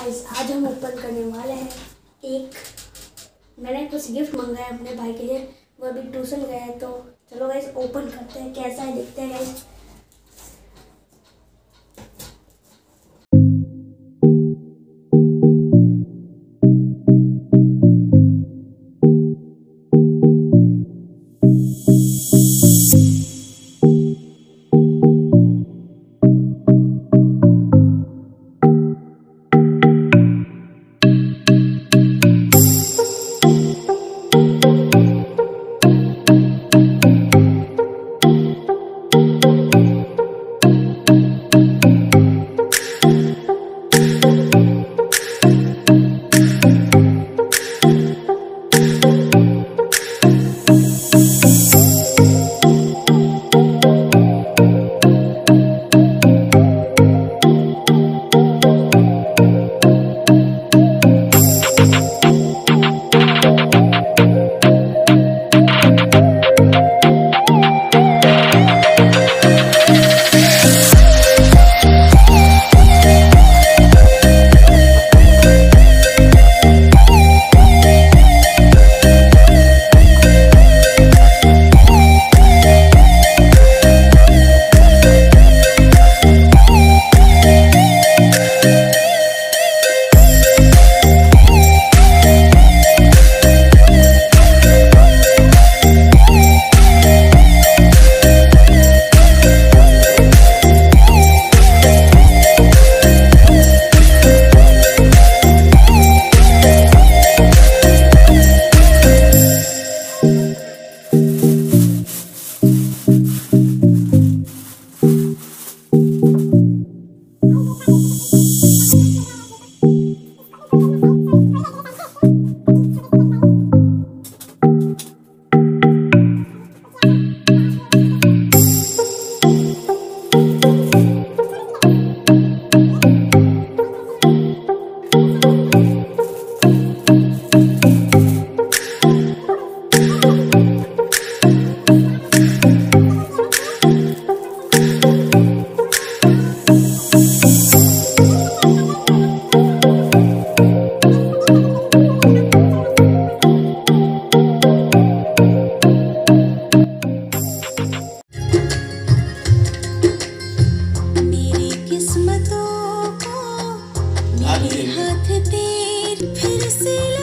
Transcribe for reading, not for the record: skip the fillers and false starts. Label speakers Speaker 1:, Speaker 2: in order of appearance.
Speaker 1: Guys आज हम open करने वाले हैं एक मैंने कुछ गिफ्ट मंगाया अपने भाई के लिए। वो अभी ट्यूशन गया है, तो चलो गाइस ओपन करते हैं कैसा है, देखते हैं गाइस।
Speaker 2: हाथ तेरे फिर से